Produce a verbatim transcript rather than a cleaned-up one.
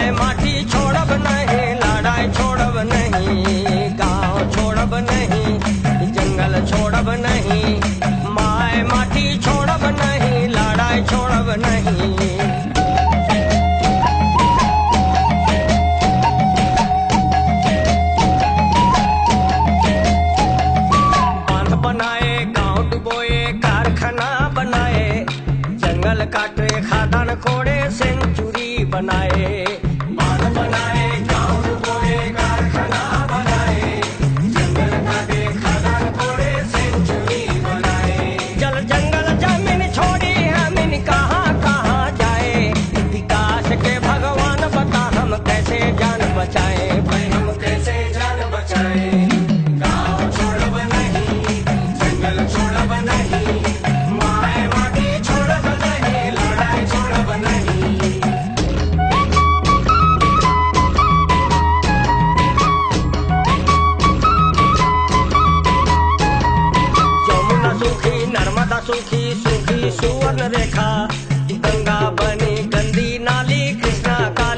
माए माटी छोड़ब नहीं, लड़ाई छोड़ब नहीं, गांव छोड़ब नहीं, जंगल छोड़ब नहीं, माए माटी छोड़ब नहीं, लड़ाई छोड़ब नहीं। बांध बनाए, गांव डुबोए, कारखाना बनाए, जंगल काटे, खादान कोड़े, सेंचुरी बनाए। बांध बनाए, गांव डुबोए, कारखाना बनाए, जंगल काटे, खादान कोड़े, सेंचुरी बनाए। जल जंगल जमीन छोड़ी हमीन कहाँ कहाँ जाए, विकास के भगवान बता हम कैसे जान बचाए, भाई हम कैसे जान बचाए। गांव छोड़ब नहीं, जंगल छोड़ब नहीं, माए माटी छोड़ब नहीं, लड़ाई छोड़ब नहीं। यमुना सूखी, नर्मदा सूखी, सूखी सुवर्ण रेखा, गंगा बनी गंदी नाली, कृष्णा काली